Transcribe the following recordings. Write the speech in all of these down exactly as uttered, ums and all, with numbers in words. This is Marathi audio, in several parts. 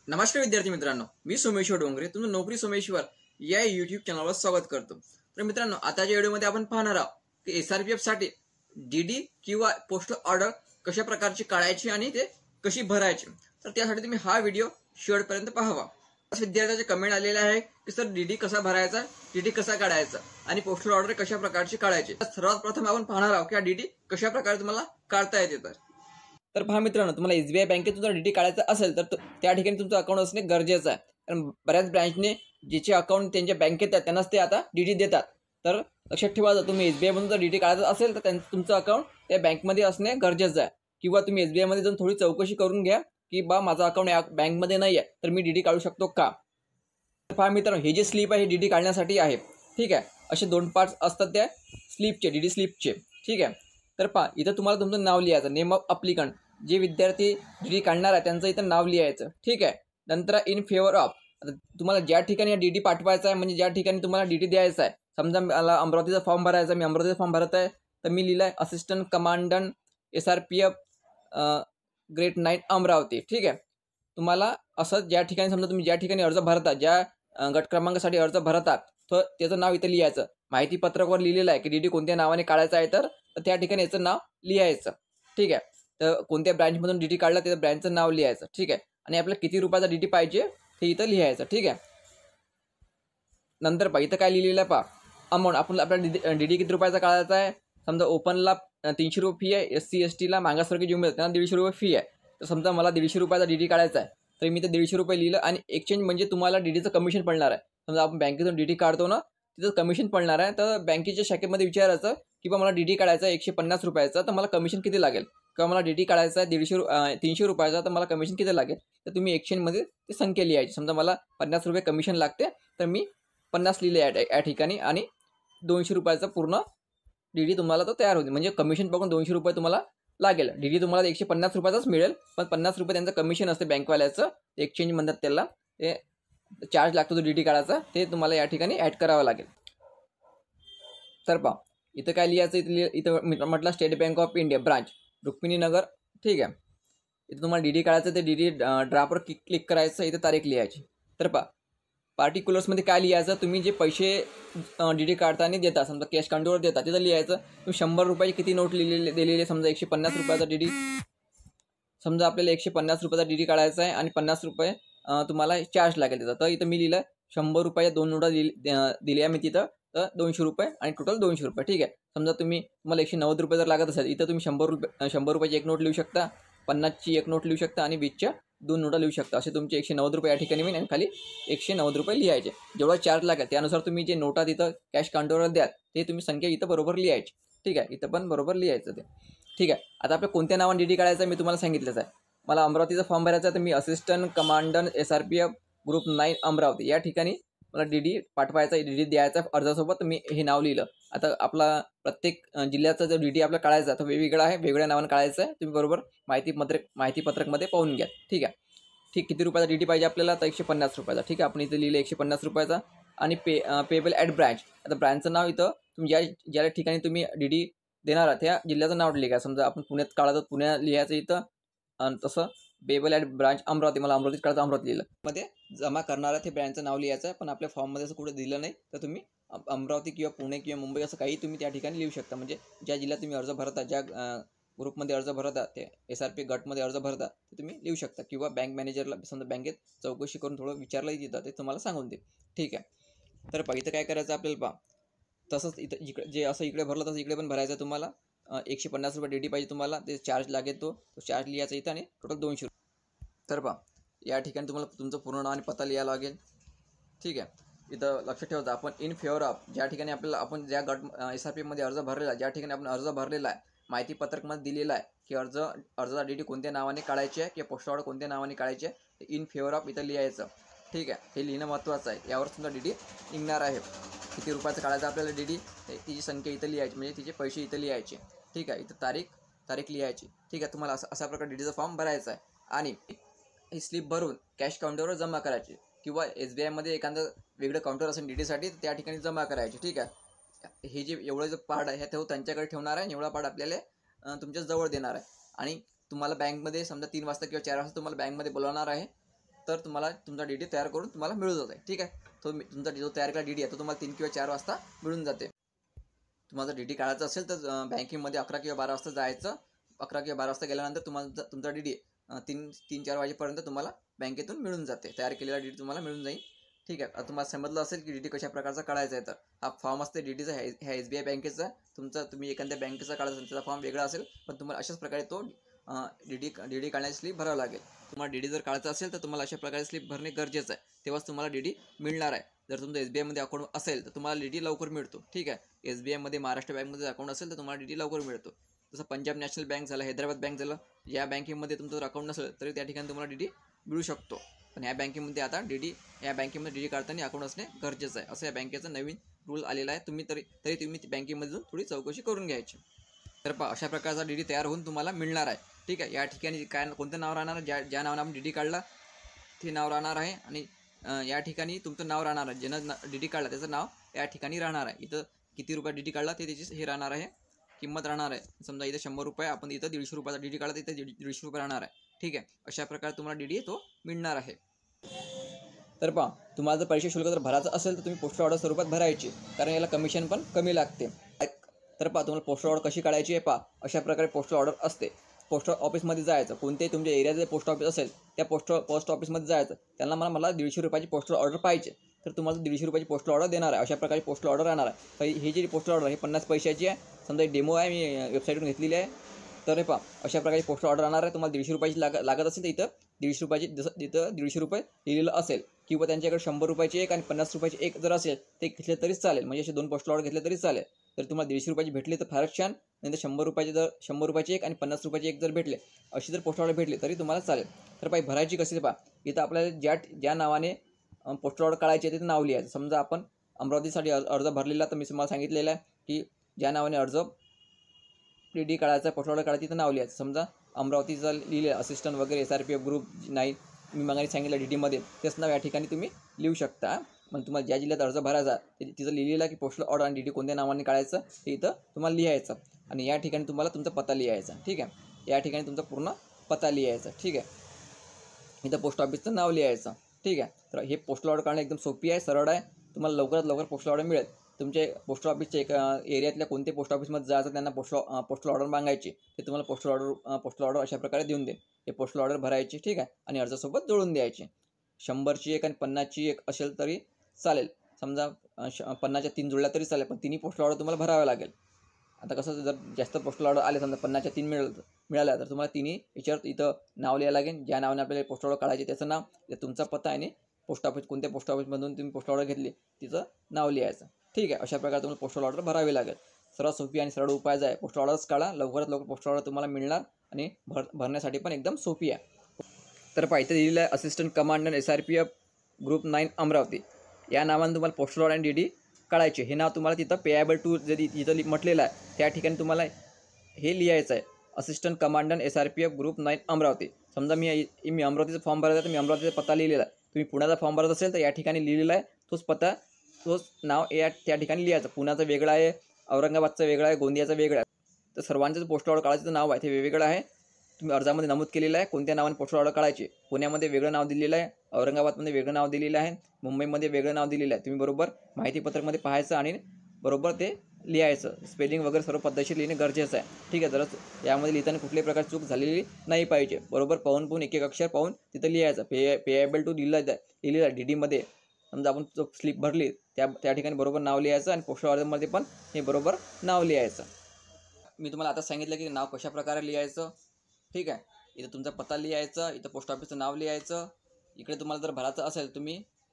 नमस्कार विद्यार्थी मित्रांनो, मी सोमेश्वर डोंगरे तुमचं नोकरी सोमेश्वर या यूट्यूब चॅनलवर स्वागत करतो। तर मित्रांनो, आताच्या व्हिडिओमध्ये आपण पाहणार आहोत की एसआरपीएफ साठी डीडी किंवा पोस्टल ऑर्डर कशा प्रकारची काढायची आणि ते कशी भरायची। तर त्यासाठी तुम्ही हा व्हिडिओ शेवटपर्यंत पाहावा। विद्यार्थ्यांचे कमेंट आलेले आहे की सर डीडी कसा भरायचा, डीडी कसा काढायचा आणि पोस्टल ऑर्डर कशा प्रकारची काढायची। सर्वात प्रथम आपण पाहणार आहोत की डीडी कशा प्रकारे तुम्हाला काढता येते। तर तर पहा मित्रांनो, तुम्हाला एसबीआय बँकेतून जर डीडी काढायचा असेल तर त्या ठिकाणी तुमचं अकाउंट असणे गरजेचं आहे। कारण बऱ्याच ब्रँचने ज्याचे अकाउंट त्यांच्या बँकेत आहे त्यांनाच ते आता डीडी देतात। तर लक्षात ठेवा, जर तुम्ही एसबीआय मधून जर डीडी काढायचं असेल तर तुमचं अकाउंट त्या बँकमध्ये असणे गरजेचं आहे। किंवा तुम्ही एसबीआय मध्ये जाऊन थोडी चौकशी करून घ्या की बा माझा अकाउंट या बँकमध्ये नाही आहे तर मी डीडी काढू शकतो का। पहा मित्रांनो, हे जे स्लिप आहे हे डीडी काढण्यासाठी आहे। ठीक आहे, असे दोन पार्ट्स असतात त्या स्लिपचे, डीडी स्लिपचे। ठीक आहे, तर पहा इथं तुम्हाला तुमचं नाव लिहायचं, नेम ऑफ अप्लिकंट, जे विद्यार्थी डीडी काढणार आहे त्यांचं इथं नाव लिहायचं। ठीक आहे, नंतर इन फेवर ऑफ, तुम्हाला ज्या ठिकाणी डीडी पाठवायचा आहे म्हणजे ज्या ठिकाणी तुम्हाला डीडी द्यायचा आहे, समजा मला अमरावतीचा फॉर्म भरायचा, मी अमरावतीचा फॉर्म भरत आहे तर मी लिहिलं आहे assistant commandant SRPF grade nine Amravati. ठीक आहे, तुम्हाला असं ज्या ठिकाणी समजा तुम्ही ज्या ठिकाणी अर्ज भरता, ज्या गट क्रमांकासाठी अर्ज भरतात तर त्याचं नाव इथं लिहायचं। माहिती पत्रकावर लिहिलेलं आहे की डीडी कोणत्या नावाने काढायचं आहे तर त्या ठिकाणी याचं नाव लिहायचं। ठीक आहे, तर कोणत्या ब्रँचमधून डीडी काढला त्या ब्रँचचं नाव लिहायचं। ठीक आहे, आणि आपल्याला किती रुपयाचा डीडी पाहिजे ते इथं लिहायचं। ठीक आहे, नंतर पहा इथं काय लिहिलेलं आहे, पहा अमाऊंट, आपण आपल्याला डीडी किती रुपयाचा काढायचा आहे। समजा ओपनला तीनशे रुपये फी आहे, एस सी एस टीला मागासवर्गीय जे उमेदवार त्यांना दीडशे रुपये फी आहे। तर समजा मला दीडशे रुपयाचा डीडी काढायचा आहे तर मी ते दीडशे रुपये लिहिलं आणि एक्सचेंज म्हणजे तुम्हाला डीडीचं कमिशन पडणार आहे। समजा आपण बँकेतून डीडी काढतो ना, तिथं कमिशन पडणार आहे, तर बँकेच्या शाखेमध्ये विचारायचं की बा मला डीडी काढायचा आहे एकशे पन्नास रुपयाचा तर मला कमिशन किती लागेल, किंवा मला डीडी काढायचा आहे दीडशे तीनशे रुपयाचा तर मला कमिशन किती लागेल। तर तुम्ही एक्सचेंजमध्ये ते संख्या लिहायची। समजा मला पन्नास रुपये कमिशन लागते तर मी पन्नास लिहिले या या ठिकाणी आणि दोनशे रुपयाचा पूर्ण डीडी तुम्हाला तो तयार होईल। म्हणजे कमिशन बघून दोनशे रुपये तुम्हाला लागेल, डीडी तुम्हाला एकशे पन्नास रुपयाचाच मिळेल, पण पन्नास रुपये त्यांचं कमिशन असते बँकवाल्याचं, एक्सचेंज म्हणतात त्याला, ते चार्ज लागतो तो डीडी काढायचा, ते तुम्हाला या ठिकाणी ॲड करावं लागेल। तर पहा इथं काय लिहायचं, इथं इथं म्हटलं state bank of India branch Rukmini Nagar. ठीक आहे, इथं तुम्हाला डीडी काढायचं, ते डीडी ड्राफ्टवर क्लिक क्लिक करायचं, इथं तारीख लिहायची। तर पहा पार्टिक्युलर्समध्ये काय लिहायचं, तुम्ही जे पैसे डीडी काढताना देता, समजा कॅश काउंटरवर देता तिथं लिहायचं तुम्ही शंभर रुपयाची किती नोट लिहिलेली दिलेली, समजा एकशे पन्नास रुपयाचा डीडी, समजा आपल्याला एकशे पन्नास रुपयाचा डीडी काढायचा आहे आणि पन्नास रुपये तुम्हाला चार्ज लागेल त्याचा। तर इथं मी लिहिलं शंभर रुपयाच्या दोन नोटा दिल्या मी तिथं, तर दोनशे रुपये आणि टोटल दोनशे रुपये। ठीक आहे, समजा तुम्ही तुम्हाला एकशे नव्वद रुपये जर लागत असेल इथं तुम्ही शंभर रुपये शंभर रुपयाची एक नोट लिहू शकता, पन्नासची एक नोट लिहू शकता आणि वीसच्या दोन नोटा लिहू शकता। असे तुमचे एकशे नव्वद रुपये या ठिकाणी मी खाली एकशे नव्वद रुपये लिहायचे। जेवढा चार्ज लागेल त्यानुसार तुम्ही जे नोटा तिथं कॅश काउंटरवर द्याल ते तुम्ही संख्या इथं बरोबर लिहायची। ठीक आहे, इथं पण बरोबर लिहायचं ते। ठीक आहे, आता आपल्या कोणत्या नावाने डीडी काढायचं मी तुम्हाला सांगितलंच आहे। मला अमरावतीचा फॉर्म भरायचा आहे तर मी assistant commandant SRPF group nine Amravati या ठिकाणी मला डीडी पाठवायचा, डीडी द्यायचा अर्जासोबत मी हे नाव लिहिलं। आता आपला प्रत्येक जिल्ह्याचा जो डीडी आपला काढायचा तो वेगवेगळा आहे, वेगळ्या नावाने काढायचं आहे, तुम्ही बरोबर माहिती पत्रक माहिती पत्रकमध्ये पाहून घ्या। ठीक आहे, ठीक किती रुपयाचा डीडी पाहिजे आपल्याला, तर एकशे पन्नास रुपयाचा। ठीक आहे, आपण इथे लिहिलं एकशे पन्नास रुपयाचा आणि पे पेबल ॲट ब्रँच। आता ब्रँचचं नाव इथं तुम्ही ज्या ज्या ठिकाणी तुम्ही डीडी देणार आहात त्या जिल्ह्याचं नाव लिहा। समजा आपण पुण्यात काढतो पुण्या लिहायचं इथं, आणि तसं पेबल ॲट ब्रांच अमरावती, मला अमरावतीत काढायचं अमरावती लिहिलं, मध्ये जमा करणारा ते ब्रँचचं नाव लिहायचं आहे। पण आपल्या फॉर्ममध्ये असं कुठे दिलं नाही तर तुम्ही अमरावती किंवा पुणे किंवा मुंबई असं काही तुम्ही त्या ठिकाणी लिहू शकता। म्हणजे ज्या जिल्ह्यात तुम्ही अर्ज भरता, ज्या ग्रुपमध्ये अर्ज भरता, ते एस आर पी गटमध्ये अर्ज भरता ते तुम्ही लिहू शकता, किंवा बँक मॅनेजरला समजा बँकेत चौकशी करून थोडं विचारलंही देतं ते तुम्हाला सांगून दे। ठीक आहे, तर पहा इथं काय करायचं आपल्याला, पहा तसंच इथं इकडे जे असं इकडे भरलं तसं इकडे पण भरायचं तुम्हाला। एकशे पन्नास रुपये डीडी पाहिजे तुम्हाला, ते चार्ज लागेल, तो तो चार्ज लिहायचा इथं आणि टोटल दोनशे रुपये। तर पहा या ठिकाणी तुम्हाला तुमचं पूर्ण नाव आणि पत्ता लिहायला लागेल। ठीक आहे, इथं लक्षात ठेवायचं आपण इन फेवर ऑफ, ज्या ठिकाणी आपल्याला आपण ज्या गट एस आर पी मध्ये अर्ज भरलेला आहे, ज्या ठिकाणी आपण अर्ज भरलेला आहे, माहिती पत्रकमध्ये दिलेला आहे की अर्ज अर्जाचा डीडी कोणत्या नावाने काढायची आहे किंवा पोस्ट ऑर्डर कोणत्या नावाने काढायची आहे, इन फेवर ऑफ इथं लिहायचं। ठीक आहे, हे लिहिणं महत्त्वाचं आहे, यावर सुद्धा डीडी निघणार आहे। किती रुपयाचं काढायचं आपल्याला डीडी, तिची संख्या इथं लिहायची, म्हणजे तिचे पैसे इथं लिहायचे। ठीक आहे, इथं तारीख तारीख लिहायची। ठीक आहे, तुम्हाला असा अशा प्रकारे डीडीचा फॉर्म भरायचा आहे आणि ही स्लिप भरून कॅश काउंटरवर जमा करायची, किंवा एस बी आयमध्ये एखादं वेगळं काउंटर असेल डीडीसाठी त्या ठिकाणी जमा करायची। ठीक आहे, हे जे एवढं जो पार्ट आहे हे तो त्यांच्याकडे ठेवणार आहे, एवढा पार्ट आपल्याला तुमच्या जवळ देणार आहे। आणि तुम्हाला बँकमध्ये समजा तीन वाजता किंवा चार वाजता तुम्हाला बँकमध्ये बोलवणार आहे, तर तुम्हाला तुमचा डीडी तयार करून तुम्हाला मिळून जाते. ठीक आहे, तो तुमचा जो तयार केला डीडी आहे तो तुम्हाला तीन किंवा चार वाजता मिळून जाते. तुम्हाला डीडी काढायचा असेल तर बँकेमध्ये अकरा किंवा बारा वाजता जायचं. अकरा किंवा बारा वाजता गेल्यानंतर तुम्हाला तुमचा डीडी तीन तीन चार वाजेपर्यंत तुम्हाला बँकेतून मिळून जाते. तयार केलेला डीडी तुम्हाला मिळून जाईल. ठीक आहे, तुम्हाला समजलं असेल की डीडी कशा प्रकारचा काढायचा आहे. तर हा फॉर्म असते डीडीचा, ह्या एस बी आय बँकेचा. तुमचा तुम्ही एखाद्या बँकेचा काढायचा असेल त्याचा फॉर्म वेगळा असेल, पण तुम्हाला अशाच प्रकारे तो डीडी डीडी काढण्याची स्लिप भरावं लागेल. तुम्हाला डीडी जर काढायचा असेल तर तुम्हाला अशा प्रकारे स्लिप भरणे गरजेचं आहे, तेव्हाच तुम्हाला डीडी मिळणार आहे. जर तुमचं एस बी आयमध्ये अकाउंट असेल तर तुम्हाला डीडी लवकर मिळतो. ठीक आहे, एस बी आयमध्ये महाराष्ट्र बँकमध्ये अकाउंट असेल तर तुम्हाला डीडी लवकर मिळतो. जसं पंजाब नॅशनल बँक झालं, हैदराबाद बँक झालं, या बँकेमध्ये तुमचं जर अकाउंट नसेल तरी त्या ठिकाणी तुम्हाला डीडी मिळू शकतो. पण या बँकेमध्ये आता डीडी या बँकेमध्ये डीडी काढताना अकाउंट असणे गरजेचं आहे, असं या बँकेचा नवीन रूल आलेला आहे. तुम्ही तरी तरी तुम्ही बँकेमधून थोडी चौकशी करून घ्यायची. तर पहा, अशा प्रकारचा डीडी तयार होऊन तुम्हाला मिळणार आहे. ठीक आहे, या ठिकाणी काय कोणतं नाव राहणार, ज्या ज्या नावानं आपण डीडी काढला ते नाव राहणार आहे. आणि या ठिकाणी तुमचं नाव राहणार आहे, ज्यानं डीडी काढला त्याचं नाव या ठिकाणी राहणार आहे. इथं किती रुपये डीडी काढला ते त्याची हे राहणार आहे, किंमत राहणार आहे. समजा इथं शंभर रुपये, आपण इथं दीडशे रुपयाचा डीडी काढला तर इथं दीडशे रुपये राहणार आहे. ठीक आहे, अशा प्रकारे तुम्हाला डीडी तो मिळणार आहे. तर पहा, तुम्हाला जर परीक्षा शुल्क जर भरायचं असेल तर तुम्ही पोस्टल ऑर्डर स्वरूपात भरायची, कारण याला कमिशन पण कमी लागते. तर पहा, तुम्हाला पोस्टल ऑर्डर कशी काढायची आहे. पहा, अशा प्रकारे पोस्टल ऑर्डर असते. पोस्ट ऑफिसमध्ये जायचं, कोणतेही तुमच्या एरियाचं पोस्ट ऑफिस असेल त्या पोस्ट पोस्ट ऑफिसमध्ये जायचं, त्यांना मला मला दीडशे रुपयाची पोस्टल ऑर्डर पाहिजे, तर तुम्हाला दीडशे रुपयाची पोस्टल ऑर्डर देणार आहे. अशा प्रकारे पोस्टल ऑर्डर राहणार आहे. ही जी पोस्टल ऑर्डर आहे पन्नास पैशाची आहे. समजा डेमो आहे, मी वेबसाईटवरून घेतलेली आहे. तर हे पहा, अशा प्रकारे पोस्टल ऑर्डर राहणार आहे. तुम्हाला दीडशे रुपयाची लाग लागत असेल तर इथं दीडशे रुपयाची जसं तिथं दीडशे रुपये लिहिलेलं असेल, किंवा त्यांच्याकडे शंभर रुपयाची एक आणि पन्नास रुपयाची एक जर असेल ते घेतले तरीच चालेल. म्हणजे असे दोन पोस्टल ऑर्डर घेतले तरी चालेल. तर तुम्हाला दीडशे रुपयाची भेटली तर फारच छान. नंतर शंभर रुपयाची जर शंभर रुपयाची एक आणि पन्नास रुपयाची एक जर भेटले, अशी जर पोस्टल ऑर्डर भेटली तरी तुम्हाला चालेल. तर पाहिजे भरायची कशी. पहा, इथं आपल्याला ज्या ज्या नावाने पोस्टल ऑर्डर काढायची आहे तिथे नाव लिहायचं. समजा आपण अमरावतीसाठी अर्ज भरलेला, तर मी तुम्हाला सांगितलेलं आहे की ज्या नावाने अर्ज डीडी काढायचा, पोस्टल ऑर्डर काढायची तिथं नाव लिहायचं. समजा अमरावतीचं लिहिलं असिस्टंट वगैरे S R P F group nine, मी मागाने सांगितलं डीडीमध्ये, तेच नाव या ठिकाणी तुम्ही लिहू शकता. मग तुम्हाला ज्या जिल्ह्यात अर्ज भरायचा तिथं लिहिलेलं आहे की पोस्टल ऑर्डर आणि डीडी कोणत्या नावाने काढायचं ते इथं तुम्हाला लिहायचं. आणि या ठिकाणी तुम्हाला तुमचा पत्ता लिहायचा. ठीक आहे, या ठिकाणी तुमचा पूर्ण पत्ता लिहायचा. ठीक आहे, इथं पोस्ट ऑफिसचं नाव लिहायचं. ठीक आहे, तर हे पोस्टल ऑर्डर काढणं एकदम सोपी आहे, सरळ आहे. तुम्हाला लवकरात लवकर पोस्टल ऑर्डर मिळेल. तुमचे पोस्टल ऑफिसच्या एक एरियातल्या कोणते पोस्ट ऑफिसमध्ये जायचं, त्यांना पोस्टल पोस्टल ऑर्डर मागायची, ते तुम्हाला पोस्टल ऑर्डर पोस्टल ऑर्डर अशा प्रकारे देऊन देईल. हे पोस्टल ऑर्डर भरायची. ठीक आहे, आणि अर्जासोबत जोडून द्यायची. शंभरची एक आणि पन्नासची एक असेल तरी चालेल. समजा पन्नासच्या तीन जोडल्या तरी चालेल, पण तिन्ही पोस्टल ऑर्डर तुम्हाला भरावे लागेल. आता कसं, जर जास्त पोस्टल ऑर्डर आले, समजा पन्नासच्या तीन मिळालं मिळाल्या तर तुम्हाला तिन्ही याच्यावर इथं नाव लिहायला लागेल. ज्या नावाने आपल्याला पोस्टल ऑर्डर काढायचे त्याचं नाव, तुमचा पत्ता आणि पोस्ट ऑफिस कोणत्या पोस्ट ऑफिसमधून तुम्ही पोस्टल ऑर्डर घेतली तिचं नाव लिहायचं. ठीक आहे, अशा प्रकारे तुम्हाला पोस्टल ऑर्डर भरावी लागेल. सर्वात सोपी आणि सरळ उपाय आहे. पोस्टल ऑर्डर्स काढा, लवकरात लवकर पोस्टल ऑर्डर तुम्हाला मिळणार आणि भर भरण्यासाठी पण एकदम सोपी आहे. तर पाहिजे दिलेलं आहे assistant commandant S R P F group nine Amravati, या नावाने तुम्हाला पोस्टल ऑर्डर आणि डी डी काढायचे. हे नाव तुम्हाला तिथं पेएबल टू जरी तिथं म्हटलेलं आहे त्या ठिकाणी तुम्हाला हे लिहायचं आहे, assistant commandant S R P F group nine Amravati. समजा मी मी अमरावतीचा फॉर्म भरायचा तर मी अमरावतीचा पत्ता लिहिलेला आहे. तुम्ही पुण्याचा फॉर्म भरत असेल तर या ठिकाणी लिहिलेला आहे तोच पत्ता तोच नाव या त्या ठिकाणी लिहायचं. पुण्याचं वेगळं आहे, औरंगाबादचं वेगळं आहे, गोंदियाचं वेगळं आहे. तर सर्वांचं पोस्टल ऑर्डर काढायचं नाव आहे ते वेगवेगळं आहे. तुम्ही अर्जामध्ये नमूद केलेलं आहे कोणत्या नावाने पोस्टल ऑर्डर काढायची. पुण्यामध्ये वेगळं नाव दिलेलं आहे, औरंगाबादमध्ये वेगळं नाव दिलेलं आहे, मुंबईमध्ये वेगळं नाव दिलेलं आहे. तुम्ही बरोबर माहितीपत्रकमध्ये पाहायचं आणि बरोबर ते लिहायचं. स्पेलिंग वगैरे सर्व पद्धतशीर लिहिणे गरजेचं आहे. ठीक आहे, जर यामध्ये लिहिताना कुठल्याही प्रकारची चूक झालेली नाही पाहिजे. बरोबर पाहून पाहून एक एक अक्षर पाहून तिथं लिहायचं. पे पेएबल टू लिहिलं लिहिलेलं आहे डीडीमध्ये. समजा आपण जो स्लिप भरली त्या त्या ठिकाणी बरोबर नाव लिहायचं आणि पोस्टल ऑर्डरमध्ये पण हे बरोबर नाव लिहायचं. मी तुम्हाला आता सांगितलं की नाव कशा प्रकारे लिहायचं. ठीक आहे, इथं तुमचा पत्ता लिहायचा, इथं पोस्ट ऑफिसचं नाव लिहायचं. इकडे तुम्हाला जर भरायचं असेल तुम्ही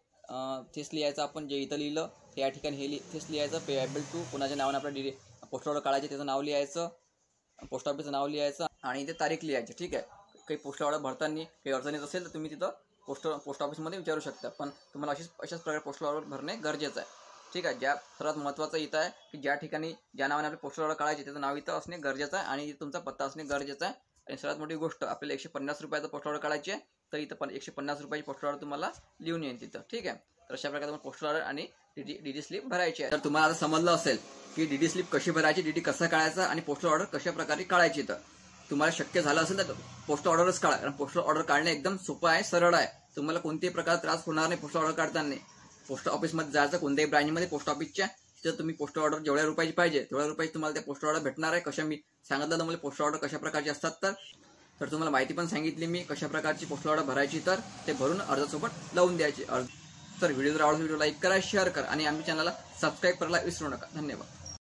तेच लिहायचं. आपण जे इथं लिहिलं ते या ठिकाणी हे लि तेच लिहायचं. पेएबल टू कोणाच्या नावाने आपल्या डी पोस्ट ऑर्डर काढायचे त्याचं नाव लिहायचं, पोस्ट ऑफिसचं नाव लिहायचं आणि इथे तारीख लिहायची. ठीक आहे, काही पोस्ट ऑर्डर भरताना काही अडचणीत असेल तर तुम्ही तिथं पोस्ट पोस्ट ऑफिसमध्ये विचारू शकता. पण तुम्हाला अशीच अशाच प्रकारे पोस्टल ऑर्डर भरणे गरजेचं आहे. ठीक आहे, ज्या सर्वात महत्त्वाचं इथं आहे की ज्या ठिकाणी ज्या नावाने आपले पोस्टल ऑर्डर काढायचे त्याचं नाव इथं असणे गरजेचं आहे आणि तुमचा पत्ता असणे गरजेचं आहे. आणि सर्वात मोठी गोष्ट, आपल्याला एकशे पन्नास रुपयाचं पोस्टल ऑर्डर काढायची आहे तर इथं पण एकशे पन्नास रुपयाची पोस्टल ऑर्डर तुम्हाला लिहून येईल तिथं. ठीक आहे, तर अशा प्रकारे तुम्हाला पोस्टल ऑर्डर आणि डीडी डीडी स्लिप भरायची आहे. तर तुम्हाला आता समजलं असेल की डीडी स्लिप कशी भरायची, डीडी कसा काढायचा आणि पोस्टल ऑर्डर कशा प्रकारे काढायची. तर तुम्हाला शक्य झालं असेल तर पोस्टल ऑर्डरच काढा, कारण पोस्टल ऑर्डर काढणे एकदम सोपं आहे, सरळ आहे. तुम्हाला कोणत्याही प्रकार त्रास होणार नाही पोस्टल ऑर्डर काढताना. पोस्ट ऑफिसमध्ये जायचं कोणत्याही ब्रँचमध्ये पोस्ट ऑफिसच्या, तिथं तुम्ही पोस्टल ऑर्डर जेवढ्या रुपयाची पाहिजे तेवढ्या रुपयाची तुम्हाला त्या पोस्टल ऑर्डर भेटणार आहे. कशा मी सांगितलं तुम्हाला पोस्टल ऑर्डर कशा प्रकारची असतात, तर तर तुम्हाला माहिती पण सांगितली मी कशा प्रकारची पोस्टल ऑर्डर भरायची, तर ते भरून अर्जासोबत लावून द्यायची. तर व्हिडिओ जर आवडला व्हिडिओ लाईक करा, शेअर करा आणि आमच्या चॅनलला सबस्क्राईब करायला विसरू नका. धन्यवाद.